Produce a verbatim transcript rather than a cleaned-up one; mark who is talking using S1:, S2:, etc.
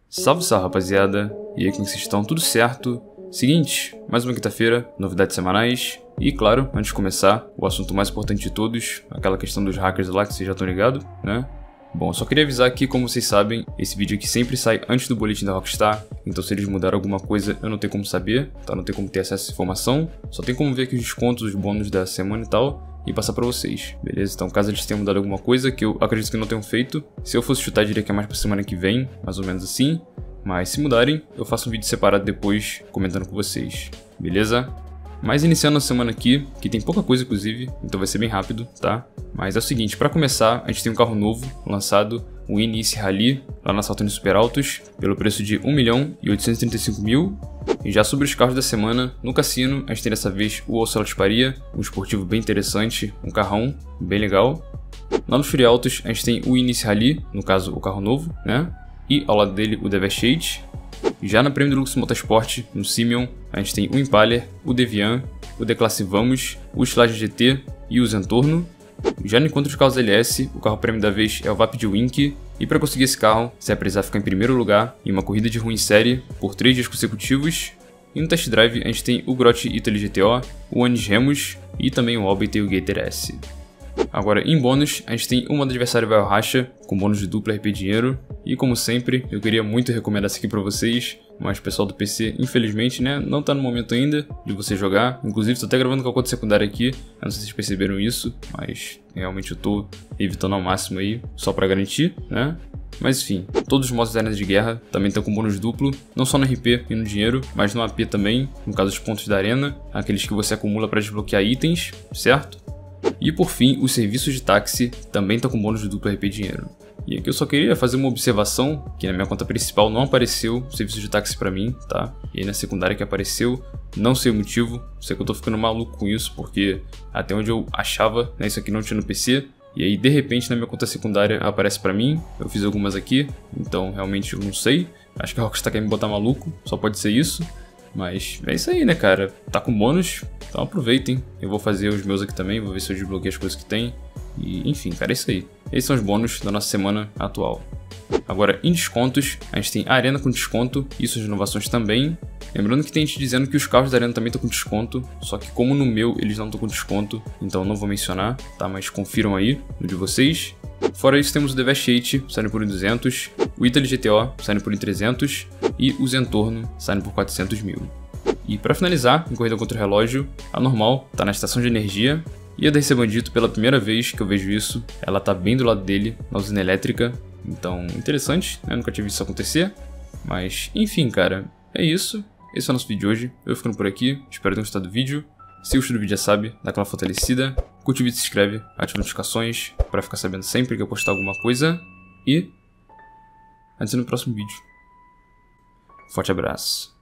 S1: Salve, salve, rapaziada, e aí, como vocês estão? Tudo certo? Seguinte, mais uma quinta-feira, novidades semanais, e claro, antes de começar, o assunto mais importante de todos, aquela questão dos hackers lá que vocês já estão ligados, né? Bom, só queria avisar que, como vocês sabem, esse vídeo aqui sempre sai antes do boletim da Rockstar, então se eles mudaram alguma coisa eu não tenho como saber, tá? Não tenho como ter acesso a essa informação, só tem como ver aqui os descontos, os bônus da semana e tal, e passar pra vocês, beleza? Então caso eles tenham mudado alguma coisa, que eu acredito que não tenham feito, se eu fosse chutar diria que é mais pra semana que vem, mais ou menos assim, mas se mudarem, eu faço um vídeo separado depois, comentando com vocês, beleza? Mas iniciando a semana aqui, que tem pouca coisa inclusive, então vai ser bem rápido, tá? Mas é o seguinte, pra começar, a gente tem um carro novo, lançado, o Inice Rally, lá na Saltando Super Altos, pelo preço de um milhão e oitocentos e trinta e cinco mil. E já sobre os carros da semana, no cassino, a gente tem dessa vez o Ocelot Paria, um esportivo bem interessante, um carrão bem legal. Lá no Fury Autos, a gente tem o Inice Rally, no caso o carro novo, né? E ao lado dele o Devastate. Já na Prêmio Deluxe Motorsport, no Simeon, a gente tem o Impaler, o Devian, o D-Classe Vamos, o Slage G T e o Zentorno. Já no encontro de carros L S, o carro prêmio da vez é o Vapid Wink, e para conseguir esse carro, você vai precisar ficar em primeiro lugar em uma corrida de rua em série por três dias consecutivos. E no Test Drive a gente tem o Grot Italy G T O, o Anis Remus e também o Albit e o Gator S. Agora, em bônus, a gente tem o modo adversário vai ao racha, com bônus de dupla R P dinheiro, e como sempre, eu queria muito recomendar isso aqui pra vocês, mas o pessoal do P C, infelizmente, né, não tá no momento ainda de você jogar, inclusive tô até gravando com a conta secundária aqui, eu não sei se vocês perceberam isso, mas realmente eu tô evitando ao máximo aí, só pra garantir, né? Mas enfim, todos os modos de arena de guerra também estão com bônus duplo, não só no R P e no dinheiro, mas no A P também, no caso dos pontos da arena, aqueles que você acumula para desbloquear itens, certo? E por fim, os serviços de táxi também estão com bônus de duplo R P dinheiro. E aqui eu só queria fazer uma observação, que na minha conta principal não apareceu serviço de táxi pra mim, tá? E aí na secundária que apareceu, não sei o motivo, sei que eu tô ficando maluco com isso, porque até onde eu achava, né, isso aqui não tinha no P C, e aí de repente na minha conta secundária aparece pra mim, eu fiz algumas aqui, então realmente eu não sei, acho que a Rockstar quer me botar maluco, só pode ser isso. Mas é isso aí, né, cara? Tá com bônus, então aproveitem. Eu vou fazer os meus aqui também, vou ver se eu desbloqueio as coisas que tem. E enfim, cara, é isso aí. Esses são os bônus da nossa semana atual. Agora, em descontos, a gente tem a Arena com desconto e suas inovações também. Lembrando que tem gente dizendo que os carros da Arena também estão com desconto, só que como no meu eles não estão com desconto, então não vou mencionar, tá? Mas confiram aí no de vocês. Fora isso, temos o Devastate saindo por duzentos, o Italy G T O saindo por trezentos e o Zentorno saindo por quatrocentos mil. E para finalizar, em corrida contra o relógio, a normal tá na estação de energia e a da R C Bandito, pela primeira vez que eu vejo isso, ela tá bem do lado dele, na usina elétrica, então interessante, né? Nunca tive visto isso acontecer, mas enfim, cara, é isso. Esse é o nosso vídeo de hoje, eu ficando por aqui, espero ter gostado do vídeo. Se gostou do vídeo já sabe, dá aquela fortalecida, curte o vídeo, se inscreve, ativa as notificações para ficar sabendo sempre que eu postar alguma coisa e até no próximo vídeo. Forte abraço.